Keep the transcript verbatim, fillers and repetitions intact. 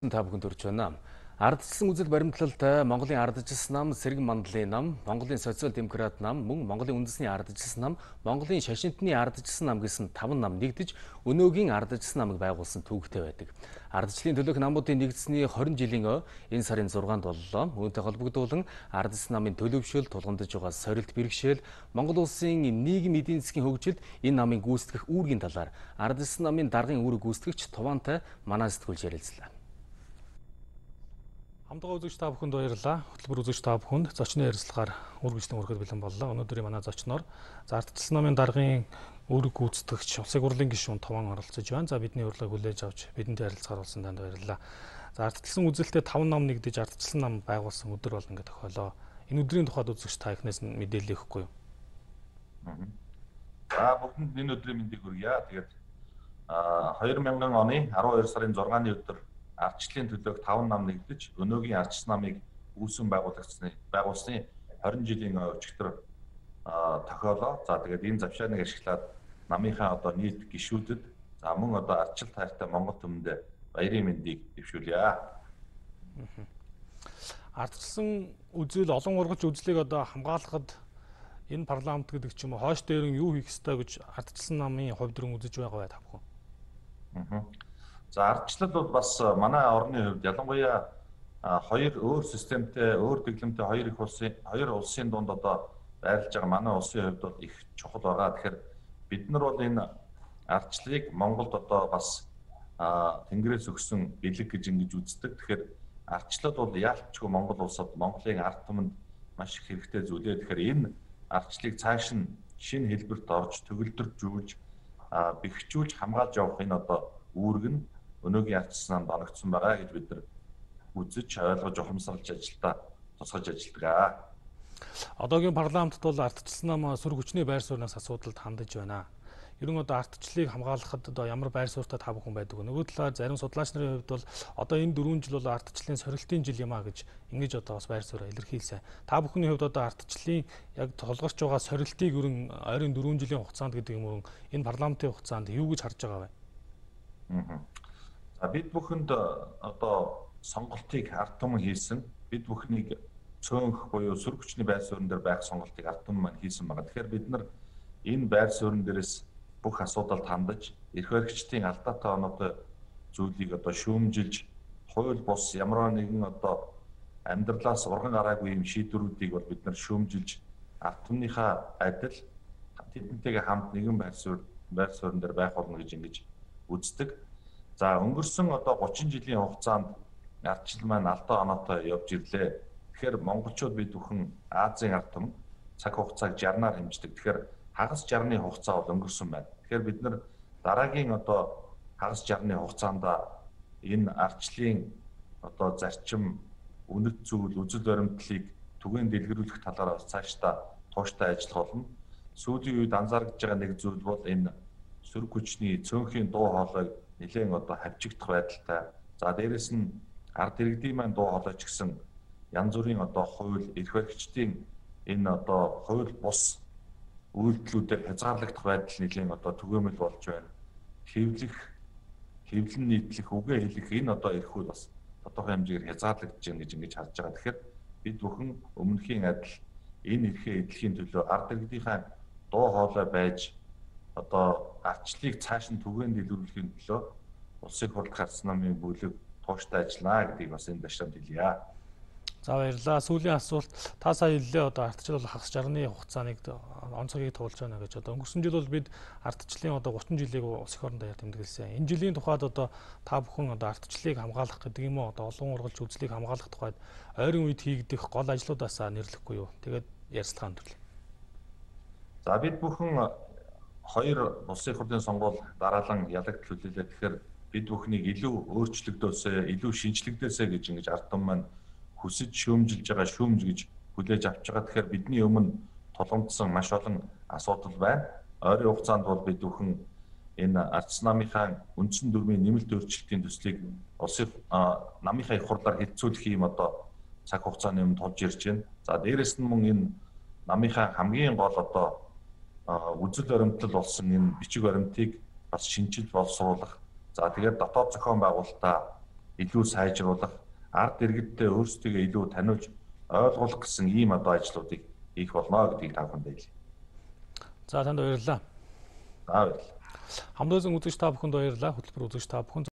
Та бүхэнд хүрч байна. Ардчилсан үзэл баримтлалтай Монголын ардчилсан нам, Сэргэн мандлын нам, Монголын социал-демократ нам, мөн Монголын үндэсний ардчилсан нам, Монголын шашинтны ардчилсан нам гэсэн таван нам нэгдэж өнөөгийн ардчилсан намыг байгуулсан төвөгтэй байдаг. Ардчлалын төлөөх намуудын нэгдсэний хорин жилийн ой энэ сарын зургаанд боллоо. Үүнтэй холбогдуулан ардчилсан намын төлөвшөл, тулгамдж байгаа сорилт бэрхшээл, Монгол улсын нийгэм эдийн засгийн хөгжилд энэ намын гүйцэтгэх үүргийн талаар ардчилсан намын даргын үүрэг гүйцэтгэгч Тувантай манай сэтгүүлч ярилцлаа. Хамтдаа үзэгч та бүхэнд баярлалаа. Хөтөлбөр үзэгч та бүхэнд зочны ярилцлагаар үргэлжлэн өргөд бэлэн боллоо. Өнөөдрийн манай зочноор за ардчилсан намын даргын үүрэг гүйцэтгэгч Улсын хурлын гишүүн Туван оролцож байна. За бидний урилгыг хүлээж авч бидэнтэй ярилцахаар болсон танд баярлалаа. За ардчилсан үзэлтэй таван нам нэгдэж ардчилсан нам байгуулсан өдөр бол ингээд тохиолоо. Энэ өдрийн тухайд үзэгч та ихнээс нь мэдээлэл өгөхгүй юу? За бүгдэнд энэ өдрийн мэндийг хүргье. Тэгээд хоёр мянган оны араван хоёр сарын зургааны өдөр ардчлалын төлөөх таван нам нэгдэж өнөөгийн ардчилсан намыг үүсгэн байгуулагдсны байгуулсны хорин жилийн өчигдөр тохиолоо. За тэгээд энэ завшааныг ашиглаад намынхаа одоо нийт гишүүдэд за мөн одоо ардчил таартай Монгол түмэндээ баярын мэндийг дэвшүүлье. Ардчилсан үзэл олон ургач үзлийг одоо хамгаалахад энэ парламент гэдэг ч юм уу хойш дээр нь юу хийх ёстой гэж ардчилсан намын хувьд рүү үзэж байгаа бай та бүхэн. За ардчлал бол бас манай орны хувьд ялангуяа хоёр өөр системтэй, өөр дэглэмтэй хоёр их улсын хоёр улсын дунд одоо байрлаж байгаа манай улсын хувьд бол их чухал байгаа. Тэгэхээр бид нар бол энэ ардчлалыг Монголд одоо бас тэнгэрээс өгсөн бэлэг гэж ингэж үздэг. Тэгэхээр ардчлал бол яалтчгүй Монгол улсад Монголын ард түмэнд маш их хэрэгтэй зүйлээ. Тэгэхээр энэ ардчлалыг цааш нь шинэ хэлбэрт орж төгөлдржүүлж бэхжүүлж хамгаалж явах энэ одоо үүрэг нь өнөөгийн ардчилсан намд оногдсон байгаа гэж бид нар үзэж ойлгож ухамсарлаж ажилдаа тусгаж ажилладаг. Одоогийн парламентд бол ардчилсан нам сүр хүчний байр сууриас асуудалд хандаж байна. Ер нь одоо ардчлалыг хамгаалахад одоо ямар байр суурьтай та бүхэн байдаг вэ? Нөгөө талаар зарим судлаач нарын хувьд бол одоо энэ дөрвөн жил бол ардчлалын сорилтын жил юм а гэж ингэж одоо бас байр суурь илэрхийлсэн. Та бүхний хувьд одоо ардчлалын яг тулгарч байгаа сорилтыг ерөн ойрын дөрвөн жилийн хугацаанд гэдэг юм уу энэ парламентын хугацаанд юу гэж харж байгаа вэ? За бид бүхэнд одоо сонголтыг ард түмэн хийсэн. Бид бүхнийг цөөнх буюу сүр хүчний байр суурин дээр байх сонголтыг ард түмэн маань хийсэн байгаа. Тэгэхээр бид нар энэ байр суурин дээрээс бүх асуудалд хандаж эрх баригчдын алдаатай оноотой зүйлийг одоо шүүмжилж хууль бус ямар нэгэн одоо амьдралаас урган гараагүй юм шийдвэрүүдийг бол бид нар шүүмжилж ард түмнийхаа адил тэднтэйгээ хамт нэгэн байр суурь байр суурин дээр байх болно гэж ингэж үздэг. За өнгөрсөн одоо гучин жилийн хугацаанд ардчил маань алдаа оноотой явж ирлээ. Тэгэхээр монголчууд бид бүхэн Азийн ард түмэн цаг хугацааг жарнаар хэмждэг. Тэгэхээр хагас жарны хугацаа бол өнгөрсөн байна. Тэгэхээр бид нар дараагийн одоо хагас жарны хугацаанд энэ ардчлалын одоо зарчим, үнэт зүйл, үзэл баримтлалыг түгээн дэлгэрүүлэх талаар бас цаашдаа тууштай ажиллах болно. Сүүлийн үед анзаарч байгаа нэг зүйл бол энэ сүр хүчний цөөнхийн дуу хоолойг нэлээд одоо хавчигдах байдалтай. За дээрэс нь ард иргэдийн маань дуу хоолой ч гэсэн янз бүрийн одоо хууль, эрх баригчдын энэ одоо хууль бус үйлдэлүүдээр хязгаарлагдах байдал нэлээд одоо түгээмэл болж байна. Хэвлэх, хэвлэн нийтлэх, үгээ хэлэх энэ одоо эрхүүд бас тодорхой хэмжээгээр хязгаарлагдаж байна гэж ингэж харж байгаа. Тэгэхээр бид бүхэн өмнөхийн адил энэ эрхээ эдлэхийн төлөө ард иргэдийнхаа дуу хоолой байж одоо ардчлалыг цааш нь түгээн дэлгэрүүлэхийн төлөө улсын хурлын ардчилсан намын бүлэг тууштай ажиллана гэдгийг бас энэ ташаанд хэлье. За баярлалаа. Сүүлийн асуулт та сая хэллээ одоо ардчлал бол хагас жарны хугацааныг онцгойг туулж байна гэж одоо өнгөрсөн жил бол бид ардчлалын одоо гучин жилийг улс их орон даяар тэмдэглэсэн. Энэ жилийн тухайд одоо та бүхэн одоо ардчлалыг хамгаалах гэдэг юм уу одоо олон ургалж үзлийг хамгаалах тухайд ойрын үед хийгдэх гол ажлуудаас нэрлэхгүй юу? Тэгээд ярилцлага өндөрлөө. За бид бүхэн хоёр улсын их хурлын сонгуул дараалан ялагдл хүлээлээ. Тэгэхээр бид бүхнийг илүү өөрчлөгдөөсэй, илүү шинжлэгдээсэй гэж ингэж ард түмэн маань хүсэж шүүмжилж байгаа шүүмж гэж хүлээж авч байгаа. Тэгэхээр бидний өмнө тулгамдсан маш олон асуудал байна. Ойрын хугацаанд бол бид бүхэн энэ ардчилсан намынхаа үндсэн дүрмийн нэмэлт өөрчлөлтийн төслийг улсын намынхаа их хурлаар хэлцүүлэх юм одоо цаг хугацааны өмнө тулж ирж байна. За дээрэс нь мөн энэ намынхаа хамгийн гол одоо үзэл баримтлал болсон энэ бичиг баримтыг бас шинжил боловсруулах. За тэгээд дотоод зохион байгуулалтаа илүү сайжруулах, ард иргэддээ өөрсдөө илүү таниулж ойлгуулах гэсэн ийм одоо ажлуудыг хийх болно гэдгийг та бүхэнд хэлье. За танд баярлалаа. За баярлалаа. Хамт үзэн үзэгч та бүхэнд баярлалаа. Хөтөлбөр үзэгч та бүхэн